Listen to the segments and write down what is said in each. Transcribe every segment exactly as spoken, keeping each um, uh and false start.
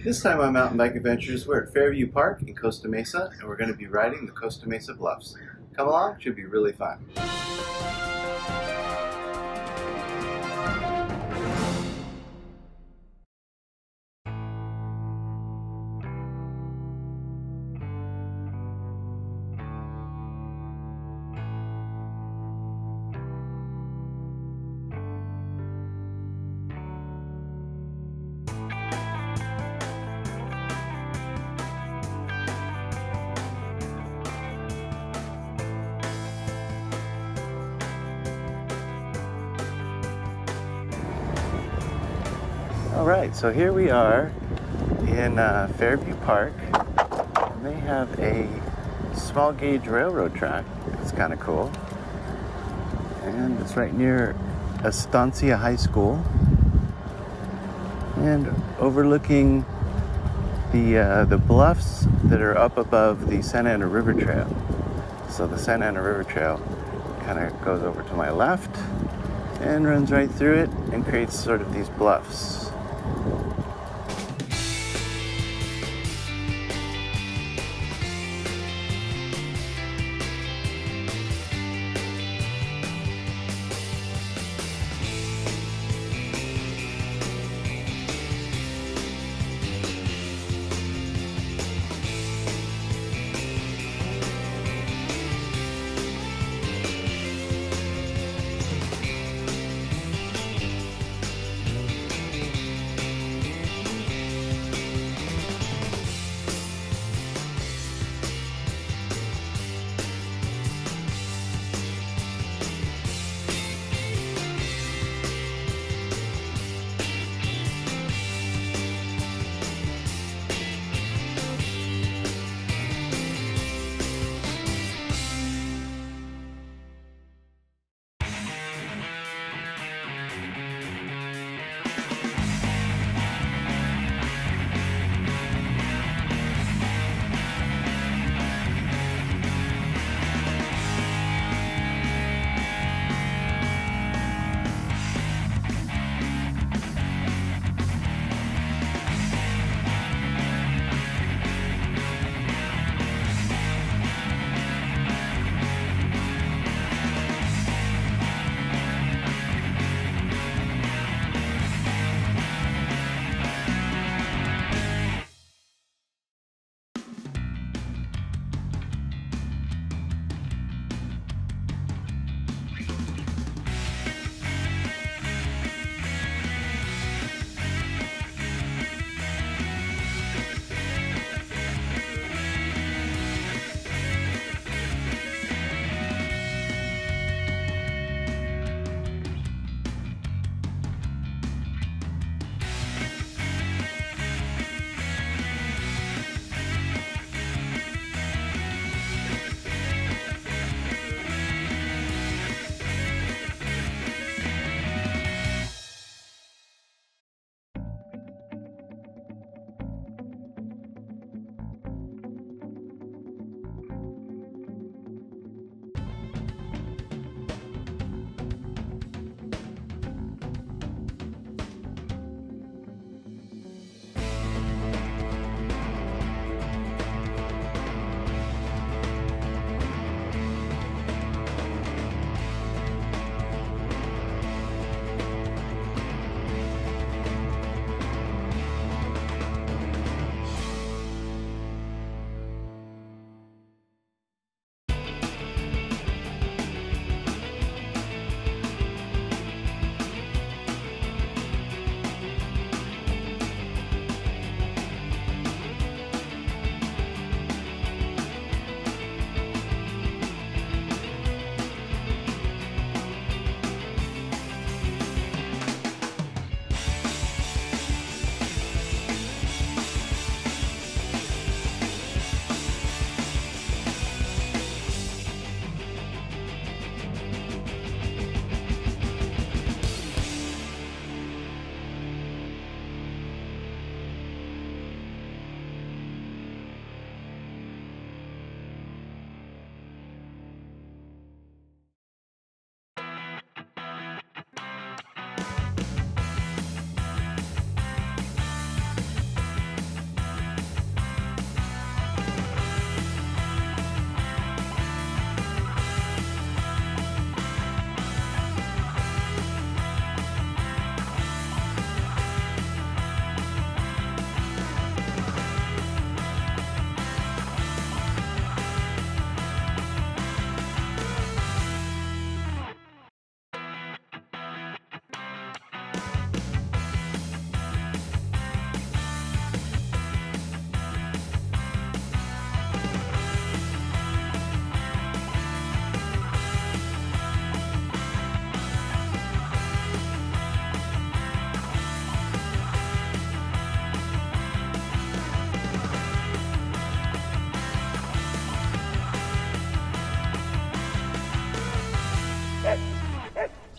This time on Mountain Bike Adventures, we're at Fairview Park in Costa Mesa, and we're going to be riding the Costa Mesa bluffs. Come along, it should be really fun. Alright, so here we are in uh, Fairview Park, and they have a small gauge railroad track. It's kind of cool, and it's right near Estancia High School and overlooking the uh, the bluffs that are up above the Santa Ana River Trail. So the Santa Ana River Trail kind of goes over to my left and runs right through it and creates sort of these bluffs.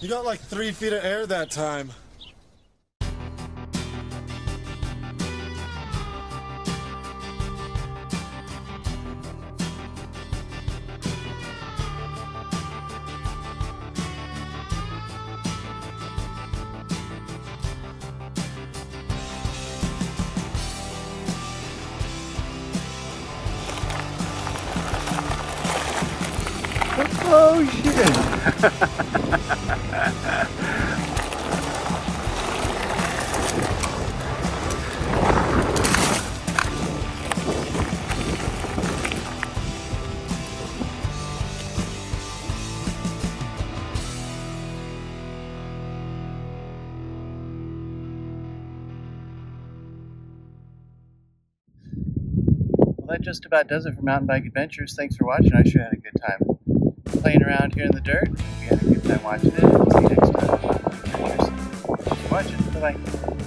You got like three feet of air that time. Oh shit! Well, that just about does it for Mountain Bike Adventures. Thanks for watching. I sure had a good time playing around here in the dirt. Hope you had a good time watching it. See you next time. Thanks for watching. Bye-bye.